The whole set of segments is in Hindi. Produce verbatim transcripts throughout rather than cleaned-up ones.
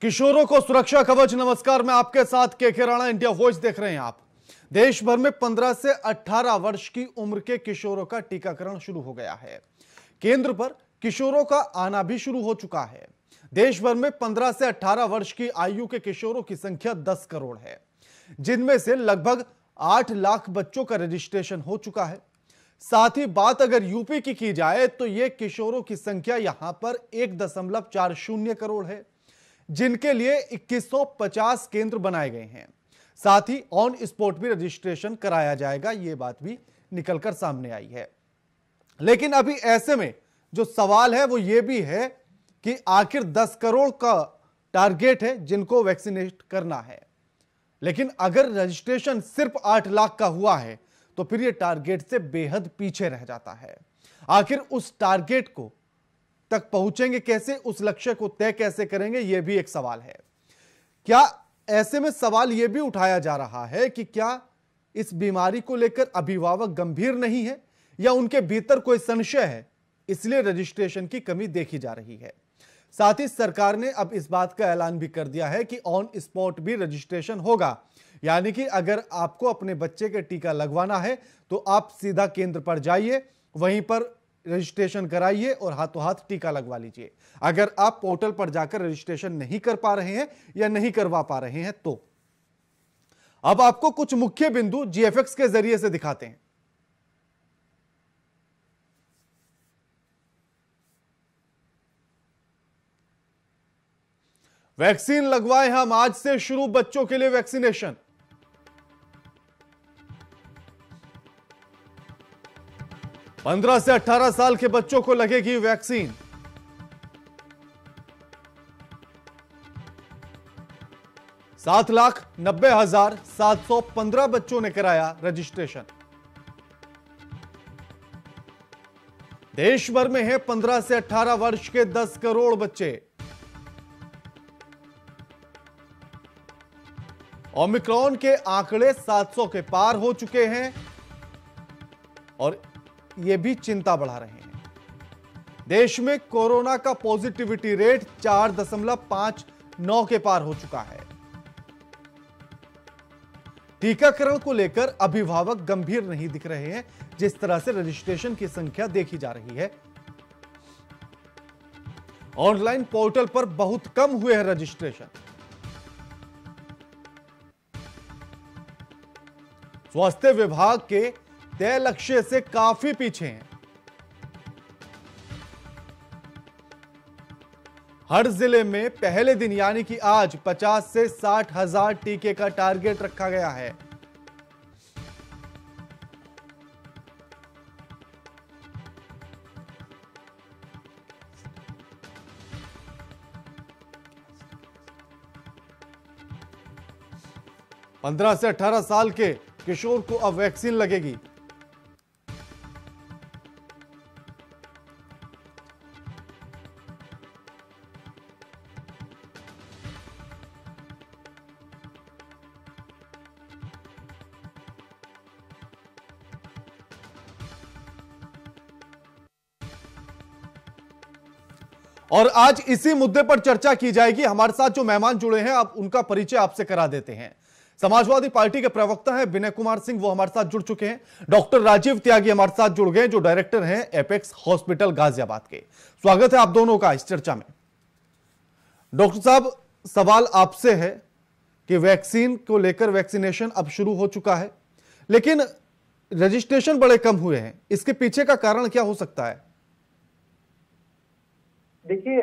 किशोरों को सुरक्षा कवच। नमस्कार, मैं आपके साथ के के राणा, इंडिया वॉइस देख रहे हैं आप। देश भर में पंद्रह से अठारह वर्ष की उम्र के किशोरों का टीकाकरण शुरू हो गया है। केंद्र पर किशोरों का आना भी शुरू हो चुका है। देश भर में पंद्रह से अठारह वर्ष की आयु के किशोरों की संख्या दस करोड़ है, जिनमें से लगभग आठ लाख बच्चों का रजिस्ट्रेशन हो चुका है। साथ ही बात अगर यूपी की की जाए तो यह किशोरों की संख्या यहां पर एक दशमलव चार शून्य करोड़ है, जिनके लिए इक्कीस सौ पचास केंद्र बनाए गए हैं। साथ ही ऑन स्पॉट भी रजिस्ट्रेशन कराया जाएगा, यह बात भी निकलकर सामने आई है। लेकिन अभी ऐसे में जो सवाल है वो यह भी है कि आखिर दस करोड़ का टारगेट है जिनको वैक्सीनेट करना है, लेकिन अगर रजिस्ट्रेशन सिर्फ आठ लाख का हुआ है तो फिर यह टारगेट से बेहद पीछे रह जाता है। आखिर उस टारगेट को तक पहुंचेंगे कैसे, उस लक्ष्य को तय कैसे करेंगे, यह भी एक सवाल है। क्या ऐसे में सवाल यह भी उठाया जा रहा है कि क्या इस बीमारी को लेकर अभिभावक गंभीर नहीं है या उनके भीतर कोई संशय है, इसलिए रजिस्ट्रेशन की कमी देखी जा रही है। साथ ही सरकार ने अब इस बात का ऐलान भी कर दिया है कि ऑन स्पॉट भी रजिस्ट्रेशन होगा, यानी कि अगर आपको अपने बच्चे के टीका लगवाना है तो आप सीधा केंद्र पर जाइए, वहीं पर रजिस्ट्रेशन कराइए और हाथों हाथ टीका लगवा लीजिए। अगर आप पोर्टल पर जाकर रजिस्ट्रेशन नहीं कर पा रहे हैं या नहीं करवा पा रहे हैं तो अब आपको कुछ मुख्य बिंदु जीएफएक्स के जरिए से दिखाते हैं। वैक्सीन लगवाए हम, आज से शुरू बच्चों के लिए वैक्सीनेशन। पंद्रह से अठारह साल के बच्चों को लगेगी वैक्सीन। सात लाख नब्बे हजार सात सौ पंद्रह बच्चों ने कराया रजिस्ट्रेशन। देश भर में है पंद्रह से अठारह वर्ष के दस करोड़ बच्चे। ओमिक्रॉन के आंकड़े सात सौ के पार हो चुके हैं और यह भी चिंता बढ़ा रहे हैं। देश में कोरोना का पॉजिटिविटी रेट चार दशमलव पांच नौ के पार हो चुका है। टीकाकरण को लेकर अभिभावक गंभीर नहीं दिख रहे हैं, जिस तरह से रजिस्ट्रेशन की संख्या देखी जा रही है। ऑनलाइन पोर्टल पर बहुत कम हुए हैं रजिस्ट्रेशन। स्वास्थ्य विभाग के तय लक्ष्य से काफी पीछे हैं। हर जिले में पहले दिन यानी कि आज पचास से साठ हजार टीके का टारगेट रखा गया है। पंद्रह से अठारह साल के किशोर को अब वैक्सीन लगेगी। और आज इसी मुद्दे पर चर्चा की जाएगी। हमारे साथ जो मेहमान जुड़े हैं, अब उनका परिचय आपसे करा देते हैं। समाजवादी पार्टी के प्रवक्ता हैं विनय कुमार सिंह, वो हमारे साथ जुड़ चुके हैं। डॉक्टर राजीव त्यागी हमारे साथ जुड़ गए, जो डायरेक्टर हैं एपेक्स हॉस्पिटल गाजियाबाद के। स्वागत है आप दोनों का इस चर्चा में। डॉक्टर साहब, सवाल आपसे है कि वैक्सीन को लेकर वैक्सीनेशन अब शुरू हो चुका है, लेकिन रजिस्ट्रेशन बड़े कम हुए हैं, इसके पीछे का कारण क्या हो सकता है? देखिए,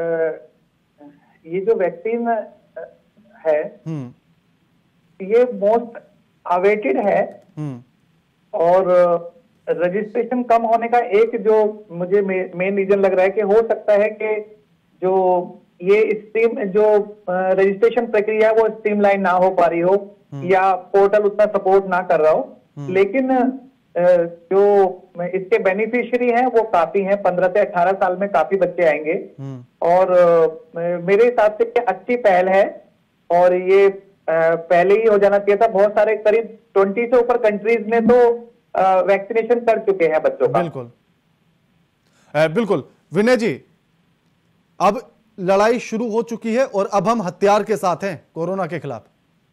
ये जो वैक्सीन है ये मोस्ट अवेटेड है और रजिस्ट्रेशन कम होने का एक जो मुझे मेन रीजन लग रहा है कि हो सकता है कि जो ये स्ट्रीम जो रजिस्ट्रेशन प्रक्रिया है वो स्ट्रीमलाइन ना हो पा रही हो या पोर्टल उतना सपोर्ट ना कर रहा हो, लेकिन जो इसके बेनिफिशियरी हैं वो काफी हैं। पंद्रह से अठारह साल में काफी बच्चे आएंगे और मेरे हिसाब से अच्छी पहल है और ये पहले ही हो जाना चाहिए था। बहुत सारे करीब बीस से ऊपर कंट्रीज में तो वैक्सीनेशन कर चुके हैं बच्चों का। बिल्कुल बिल्कुल विनय जी, अब लड़ाई शुरू हो चुकी है और अब हम हथियार के साथ हैं कोरोना के खिलाफ?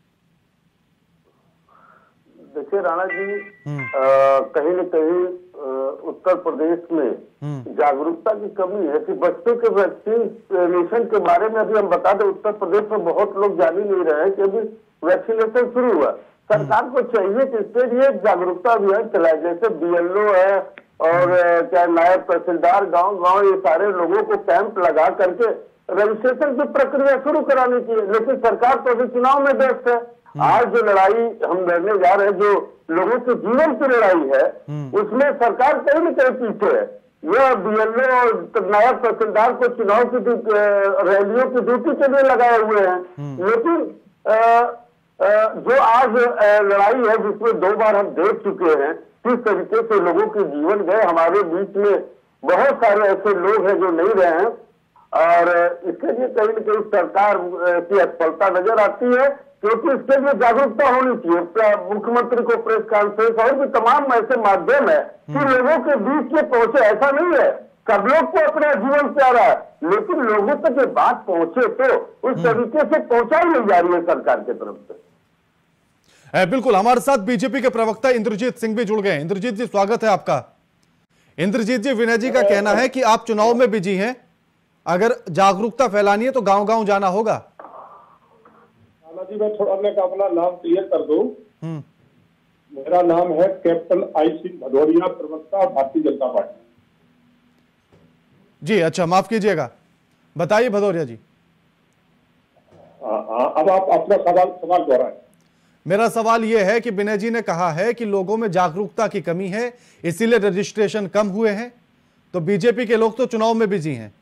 देखिए राणा जी, आ, कहीं न कहीं उत्तर प्रदेश में जागरूकता की कमी है कि बच्चों के वैक्सीनेशन के बारे में अभी हम बता दें, उत्तर प्रदेश में बहुत लोग जान ही नहीं रहे हैं कि अभी वैक्सीनेशन शुरू हुआ। सरकार को चाहिए कि इसके लिए जागरूकता अभियान चलाए, जैसे बीएलओ है और क्या नायब तहसीलदार गांव गांव ये सारे लोगों को कैंप लगा करके रजिस्ट्रेशन की प्रक्रिया शुरू करानी चाहिए। लेकिन सरकार तो अभी चुनाव में व्यस्त है। आज जो लड़ाई हम लड़ने जा रहे हैं, जो लोगों के जीवन की लड़ाई है, उसमें सरकार कहीं न कहीं पीछे है। यह बीएलओ और नायब तहसीलदार को चुनाव की रैलियों की ड्यूटी के लिए लगाए हुए हैं। लेकिन आ, आ, जो आज लड़ाई है जिसमें दो बार हम देख चुके हैं किस तरीके से लोगों के जीवन गए। हमारे बीच में बहुत सारे ऐसे लोग हैं जो नहीं रहे हैं और इसके लिए कहीं न कहीं सरकार की असफलता नजर आती है, क्योंकि इसके लिए जागरूकता होनी चाहिए। मुख्यमंत्री को प्रेस कॉन्फ्रेंस और भी तमाम ऐसे माध्यम है कि लोगों के बीच में पहुंचे। ऐसा नहीं है सब लोग को अपना जीवन प्यारा है, लेकिन लोगों तक ये बात पहुंचे तो उस तरीके से पहुंचाई नहीं जा रही है सरकार की तरफ से। बिल्कुल, हमारे साथ बीजेपी के प्रवक्ता इंद्रजीत सिंह भी जुड़ गए हैं। इंद्रजीत जी, स्वागत है आपका। इंद्रजीत जी, विनय जी का कहना है कि आप चुनाव में बिजी हैं, अगर जागरूकता फैलानी है तो गांव गांव जाना होगा। जी मैं थोड़ा मैं अपना नाम क्लियर कर दूं। मेरा नाम है कैप्टन आई सिंह भदौरिया, प्रवक्ता भारतीय जनता पार्टी। जी अच्छा, माफ कीजिएगा, बताइए भदौरिया जी। आ, आ, अब आप अपना सवाल सवाल दोहराएं। मेरा सवाल यह है कि विनय जी ने कहा है कि लोगों में जागरूकता की कमी है, इसीलिए रजिस्ट्रेशन कम हुए हैं, तो बीजेपी के लोग तो चुनाव में बिजी हैं।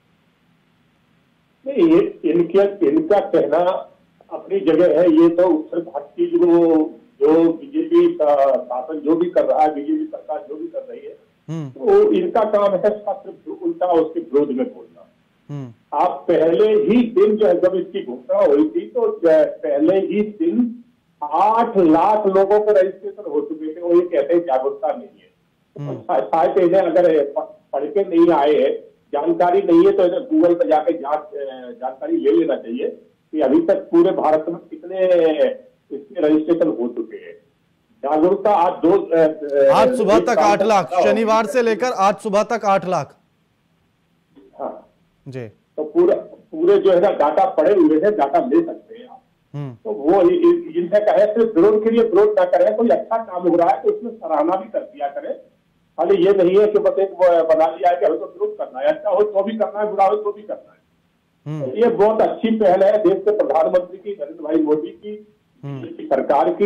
नहीं, ये इनका इनका कहना अपनी जगह है। ये तो उत्तर भारत की जो जो बीजेपी का शासन जो भी कर रहा है, बीजेपी सरकार जो भी कर रही है, तो इनका काम है सिर्फ उल्टा उसके विरोध में बोलना। आप पहले ही दिन जो है जब इसकी घोषणा हुई थी तो पहले ही दिन आठ लाख लोगों को रजिस्ट्रेशन हो चुके थे। वो ये कहते हैं जागरूकता नहीं है। शायद इन्हें अगर पढ़ के नहीं आए है, जानकारी नहीं है, तो इन्हें गूगल पर जाके जांच जानकारी ले लेना चाहिए कि अभी तक पूरे भारत में कितने इसके रजिस्ट्रेशन हो चुके हैं। जागरूकता आज दो आज सुबह तक आठ लाख, शनिवार से लेकर आज सुबह तक आठ लाख। हाँ जी, तो पूरा पूरे जो है ना डाटा पड़े हुए हैं, डाटा ले सकते हैं आप। तो वो इनसे कहे सिर्फ विरोध के लिए विरोध ना करें, कोई अच्छा काम हो रहा है तो उसमें सराहना भी कर दिया करें। खाली ये नहीं है कि बस एक बना लिया है कि हमें तो विरोध करना है, अच्छा हो तो भी करना है, बुरा हो तो भी करना है। तो ये बहुत अच्छी पहल है देश के प्रधानमंत्री की, नरेंद्र भाई मोदी की सरकार की।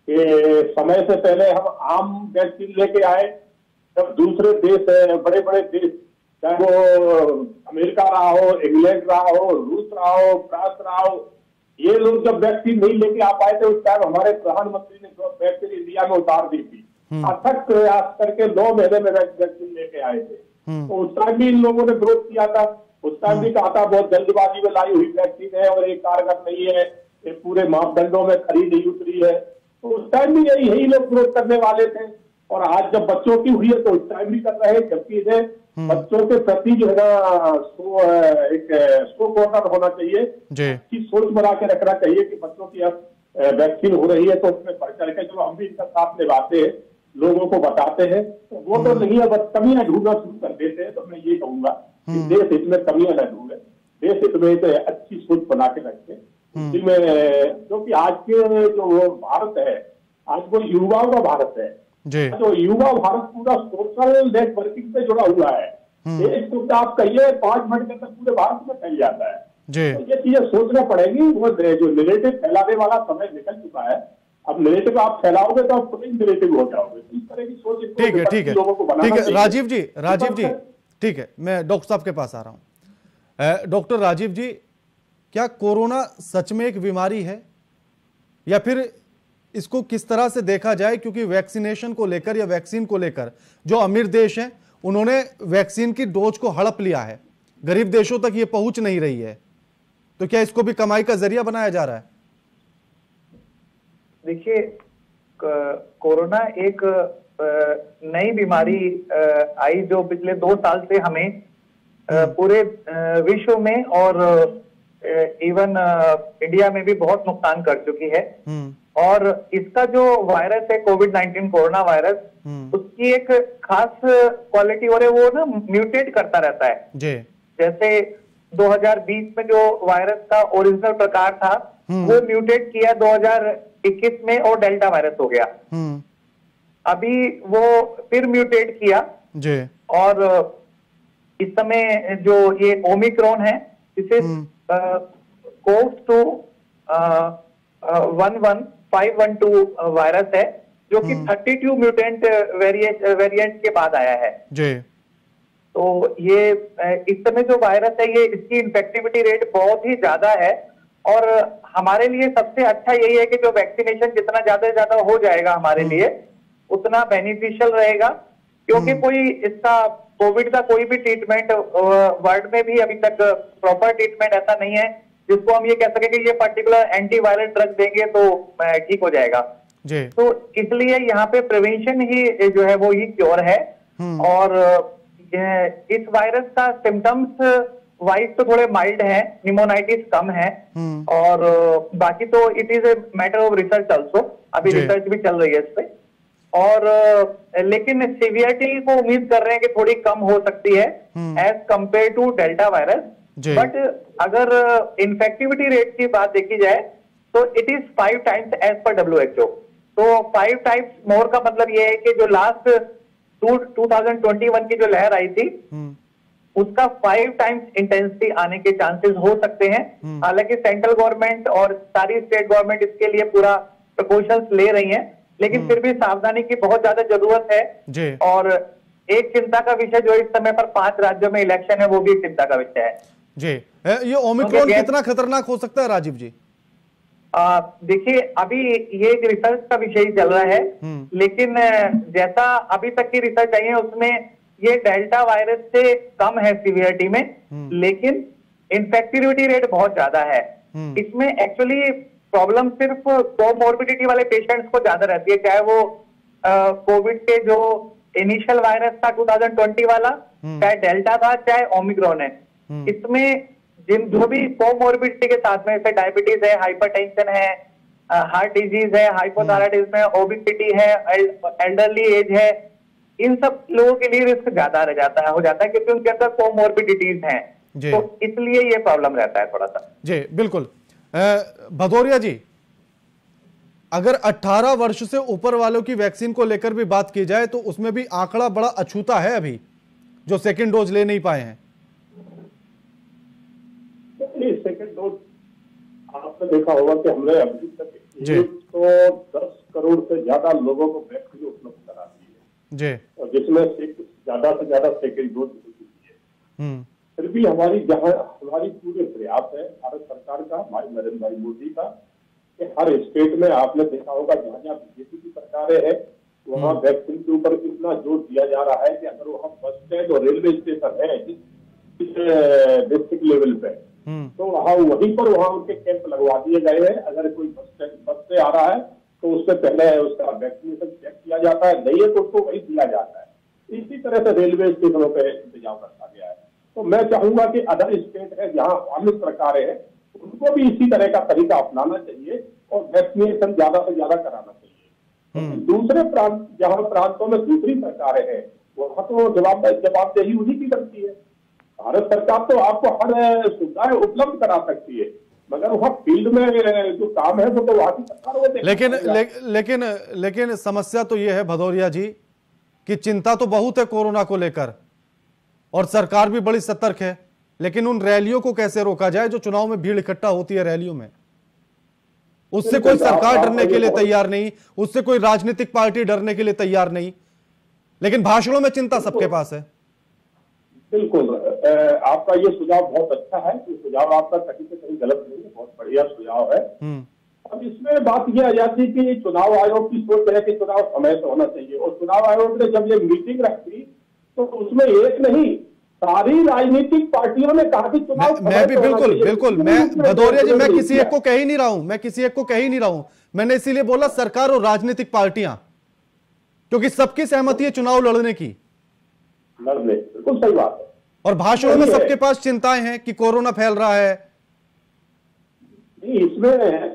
समय से पहले हम आम वैक्सीन लेके आए, जब दूसरे देश है, बड़े बड़े देश, चाहे वो अमेरिका रहा हो, इंग्लैंड रहा हो, रूस रहा हो, फ्रांस रहा हो, ये लोग जब वैक्सीन नहीं लेके आ पाए थे, उस टाइम हमारे प्रधानमंत्री ने वैक्सीन इंडिया में उतार दी थी। अथक प्रयास करके नौ महीने में वैक्सीन लेके आए थे। तो उस टाइम भी इन लोगों ने विरोध किया था। उस टाइम भी कहा था बहुत जल्दबाजी में लाई हुई वैक्सीन है और एक कारगर नहीं है, एक पूरे मापदंडों में खरी नहीं उतरी है। तो उस टाइम भी यही यही लोग विरोध करने वाले थे। और आज जब बच्चों की हुई है तो उस टाइम भी कर रहे हैं, जबकि इन्हें बच्चों के प्रति जो है ना सो एक सो कॉर्नर होना चाहिए, अच्छी सोच बना के रखना चाहिए कि बच्चों की अब वैक्सीन हो रही है तो उसमें बढ़ चढ़ के जो हम भी इनका साथ निभाते हैं, लोगों को बताते हैं, तो वो तो नहीं है, बस कमियां ढूंढना शुरू कर देते हैं। तो मैं ये कहूंगा कि देश हित में कमियां न ढूंढे, देश हित में तो अच्छी सोच बना के रखे, जिसमें क्योंकि आज के जो भारत है, आज वो युवाओं का भारत है। जो युवा भारत पूरा सोशल नेटवर्किंग पे जुड़ा हुआ है। एक तो आप कहिए पांच मिनट के अंदर पूरे भारत में फैल जाता है। तो ये चीजें सोचना पड़ेगी। वो जो नेगेटिव फैलाने वाला समय निकल चुका है, अब नेगेटिव आप फैलाओगे तो आप खुद ही नेगेटिव हो जाओगे। इस तरह की सोच ठीक है, ठीक है, ठीक है। राजीव जी, राजीव जी, ठीक है, मैं डॉक्टर साहब के पास आ रहा हूं। डॉक्टर राजीव जी, क्या कोरोना सच में एक बीमारी है या फिर इसको किस तरह से देखा जाए? क्योंकि वैक्सीनेशन को लेकर या वैक्सीन को लेकर जो अमीर देश हैं उन्होंने वैक्सीन की डोज को हड़प लिया है, गरीब देशों तक ये पहुंच नहीं रही है, तो क्या इसको भी कमाई का जरिया बनाया जा रहा है? देखिए, कोरोना एक नई बीमारी आई जो पिछले दो साल से हमें पूरे विश्व में और इवन इंडिया में भी बहुत नुकसान कर चुकी है। और इसका जो वायरस है कोविड नाइन्टीन कोरोना वायरस, उसकी एक खास क्वालिटी और है वो ना म्यूटेट करता रहता है जी। जैसे दो हज़ार बीस में जो वायरस का ओरिजिनल प्रकार था वो म्यूटेट किया दो हज़ार इक्कीस में और डेल्टा वायरस हो गया। अभी वो फिर म्यूटेट किया जी। और इस समय जो ये ओमिक्रॉन है इसे CoV two one one five one two virus है जो कि थर्टी टू म्यूटेंट वेरिएंट के बाद आया है जी। तो ये इस समय जो वायरस है ये इसकी इन्फेक्टिविटी रेट बहुत ही ज्यादा है और हमारे लिए सबसे अच्छा यही है कि जो वैक्सीनेशन जितना ज्यादा से ज्यादा हो जाएगा हमारे लिए उतना बेनिफिशियल रहेगा, क्योंकि कोई इसका कोविड का कोई भी ट्रीटमेंट वर्ल्ड में भी अभी तक प्रॉपर ट्रीटमेंट ऐसा नहीं है जिसको हम ये कह सके कि ये पर्टिकुलर एंटीवायरल ड्रग देंगे तो ठीक हो जाएगा जी। तो इसलिए यहाँ पे प्रिवेंशन ही जो है वो ही क्योर है। और इस वायरस का सिम्टम्स वाइज तो थोड़े माइल्ड है, निमोनाइटिस कम है और बाकी तो it is a matter of research also, अभी रिसर्च भी चल रही है इस पे। और लेकिन सीवियरिटी को उम्मीद कर रहे हैं कि थोड़ी कम हो सकती है as compare to delta virus. But अगर इन्फेक्टिविटी रेट की बात देखी जाए तो it is five times as per W H O. तो फाइव टाइम्स मोर का मतलब ये है कि जो last two thousand twenty one की जो लहर आई थी उसका फाइव टाइम्स इंटेंसिटी आने के चांसेस हो सकते हैं। हालांकि सेंट्रल गवर्नमेंट और सारी स्टेट गवर्नमेंट इसके लिए पूरा प्रिकॉशंस ले रही हैं, लेकिन फिर भी सावधानी की बहुत ज्यादा जरूरत है जी। और एक चिंता का विषय जो इस समय पर पांच राज्यों में इलेक्शन है वो भी चिंता का विषय है जी। ये ओमिक्रॉन कितना खतरनाक हो सकता है राजीव जी? देखिए अभी ये एक रिसर्च का विषय ही चल रहा है, लेकिन जैसा अभी तक की रिसर्च आई है उसमें ये डेल्टा वायरस से कम है सीवियरिटी में, लेकिन इन्फेक्टिविटी रेट बहुत ज्यादा है। इसमें एक्चुअली प्रॉब्लम सिर्फ कोमोर्बिडिटी वाले पेशेंट्स को ज्यादा रहती है, चाहे वो कोविड के जो इनिशियल वायरस था टू थाउजेंड ट्वेंटी वाला, चाहे डेल्टा था, चाहे ओमिक्रॉन है। इसमें जिन जो भी कोमोर्बिडिटी के साथ में जैसे डायबिटीज है, हाइपरटेंशन है, हार्ट डिजीज है, हाइपोथायराइडिज्म है, ओबेसिटी है, एल्डरली एज है, इन सब लोगों के लिए रिस्क ज्यादा रह जाता है हो जाता है क्योंकि उनके अंदर कोमोर्बिडिटीज हैं, तो इसलिए ये प्रॉब्लम रहता है थोड़ा सा जी। बिल्कुल भदौरिया जी, अगर अठारह वर्ष से ऊपर वालों की वैक्सीन को लेकर भी बात की जाए तो उसमें भी आंकड़ा बड़ा अछूता है अभी जो सेकंड डोज ले नहीं पाए हैं। सेकंड डोज आपने देखा होगा कि हमने अभी तक एक सौ दस करोड़ से ज्यादा लोगों को वैक्सीन उपलब्ध करा दी है जी, और जिसमें ज्यादा से ज्यादा सेकंड डोज हो चुकी है। फिर भी हमारी जहां हमारी पूरे प्रयास है भारत सरकार का, हमारे नरेंद्र भाई मोदी का, कि हर स्टेट में आपने देखा होगा जहां जहां बीजेपी की सरकारें हैं वहां वैक्सीन के ऊपर इतना जोर दिया जा रहा है कि अगर वहां बस स्टैंड और रेलवे स्टेशन है इस डिस्ट्रिक्ट लेवल पे तो वहाँ वहीं पर वहाँ उनके कैंप लगवा दिए गए हैं। अगर कोई बस बस से आ रहा है तो उससे पहले उसका वैक्सीनेशन चेक किया जाता है, नहीं है तो उसको वही दिया जाता है। इसी तरह से रेलवे स्टेशनों पर इंतजाम रखा गया है। तो मैं चाहूंगा कि अदर स्टेट है जहाँ अन्य सरकारें हैं उनको भी इसी तरह का तरीका अपनाना चाहिए और वैक्सीनेशन ज्यादा से ज्यादा कराना चाहिए। तो दूसरे प्रांत जहाँ प्रांतों में दूसरी सरकारें हैं वहाँ तो जवाब जवाबदेही उन्हीं की करती है। भारत सरकार तो आपको हर सुविधाएं उपलब्ध करा सकती है, मगर वहाँ फील्ड में जो काम है वो तो वहाँ की सरकार वो लेकिन ले, लेकिन लेकिन समस्या तो ये है भदौरिया जी कि चिंता तो बहुत है कोरोना को लेकर और सरकार भी बड़ी सतर्क है, लेकिन उन रैलियों को कैसे रोका जाए जो चुनाव में भीड़ इकट्ठा होती है रैलियों में? उससे कोई सरकार डरने के लिए तैयार नहीं, उससे कोई राजनीतिक पार्टी डरने के लिए तैयार नहीं, लेकिन भाषणों में चिंता सबके पास है। बिल्कुल, आपका ये सुझाव बहुत अच्छा है, ये सुझाव आपका कहीं से कहीं गलत नहीं है, बहुत बढ़िया सुझाव है। अब इसमें बात यह आ जाती है कि चुनाव आयोग की सोच है कि चुनाव समय से होना चाहिए, और चुनाव आयोग ने जब ये मीटिंग रखी तो उसमें एक नहीं सारी राजनीतिक पार्टियों ने कहा कि चुनाव मैं, मैं भी बिल्कुल बिल्कुल मैं भदौरिया जी मैं किसी एक को कह ही नहीं रहा हूं मैं किसी एक को कह ही नहीं रहा हूं मैंने इसीलिए बोला सरकार और राजनीतिक पार्टियां, क्योंकि सबकी सहमति है चुनाव लड़ने की। लड़ने बिल्कुल सही बात है। और भाषणों में सबके पास चिंताएं हैं कि कोरोना फैल रहा है। नहीं, इसमें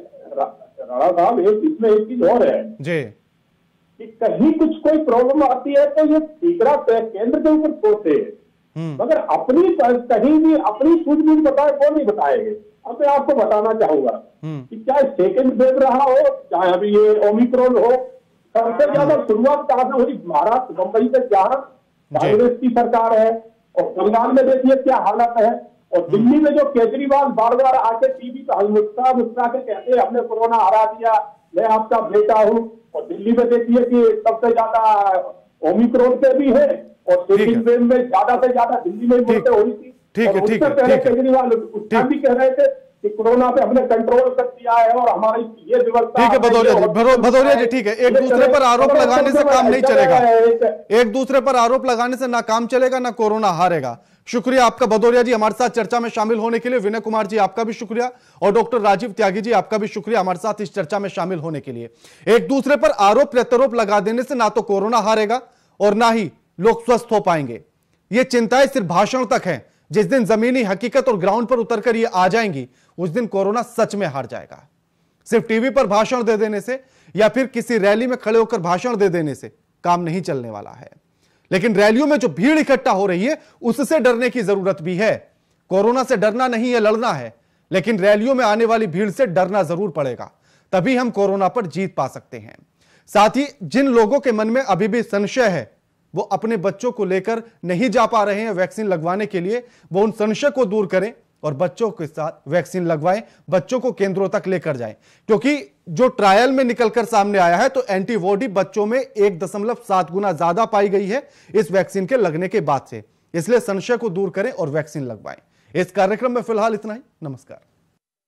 राणा साहब एक इसमें एक चीज और है जी, कि कहीं कुछ कोई प्रॉब्लम आती है तो ये तीसरा केंद्र के ऊपर छोड़ते हैं, मगर अपनी कहीं भी अपनी सूझबूझ बताए वो नहीं बताएंगे। अब मैं आपको बताना चाहूंगा कि चाहे सेकेंड वेव रहा हो, चाहे अभी ये ओमिक्रॉन हो, सबसे ज्यादा शुरुआत कहां से हुई? महाराष्ट्र, मुंबई से, जहां कांग्रेस की सरकार है, और बंगाल में देखिए क्या हालत है, और दिल्ली में जो केजरीवाल बार बार आके टीवी पर मुस्कुरा मुस्कुरा के कहते हैं हमने कोरोना हरा दिया, मैं आपका बेटा हूं, और दिल्ली में देखिए कि सबसे ज्यादा ओमिक्रॉन पे भी है, और सेकेंड वेव में ज्यादा से ज्यादा दिल्ली में मौतें हो रही थी। ठीक है, ठीक है, पहले ठीक है। केजरीवाल उसका भी कह रहे थे कि कोरोना पे हमने कंट्रोल कर दिया है और हमारी ये व्यवस्था। ठीक है भदौरिया जी, भदौ- भदौरिया जी ठीक है, एक दूसरे पर आरोप लगाने से काम नहीं चलेगा, एक दूसरे पर आरोप लगाने से ना काम चलेगा ना कोरोना हारेगा। शुक्रिया आपका भदौरिया जी हमारे साथ चर्चा में शामिल होने के लिए। विनय कुमार जी आपका भी शुक्रिया, और डॉक्टर राजीव त्यागी जी आपका भी शुक्रिया हमारे साथ इस चर्चा में शामिल होने के लिए। एक दूसरे पर आरोप प्रत्यारोप लगा देने से ना तो कोरोना हारेगा और ना ही लोग स्वस्थ हो पाएंगे। ये चिंताएं सिर्फ भाषण तक हैं, जिस दिन जमीनी हकीकत और ग्राउंड पर उतरकर ये आ जाएंगी उस दिन कोरोना सच में हार जाएगा। सिर्फ टीवी पर भाषण दे देने से या फिर किसी रैली में खड़े होकर भाषण दे देने से काम नहीं चलने वाला है, लेकिन रैलियों में जो भीड़ इकट्ठा हो रही है उससे डरने की जरूरत भी है। कोरोना से डरना नहीं है, लड़ना है, लेकिन रैलियों में आने वाली भीड़ से डरना जरूर पड़ेगा, तभी हम कोरोना पर जीत पा सकते हैं। साथ ही जिन लोगों के मन में अभी भी संशय है, वो अपने बच्चों को लेकर नहीं जा पा रहे हैं वैक्सीन लगवाने के लिए, वो उन संशय को दूर करें और बच्चों के साथ वैक्सीन लगवाएं, बच्चों को केंद्रों तक लेकर जाएं, क्योंकि जो ट्रायल में निकलकर सामने आया है तो एंटीबॉडी बच्चों में एक दशमलव सात गुना ज्यादा पाई गई है इस वैक्सीन के लगने के बाद से। इसलिए संशय को दूर करें और वैक्सीन लगवाएं। इस कार्यक्रम में फिलहाल इतना ही। नमस्कार।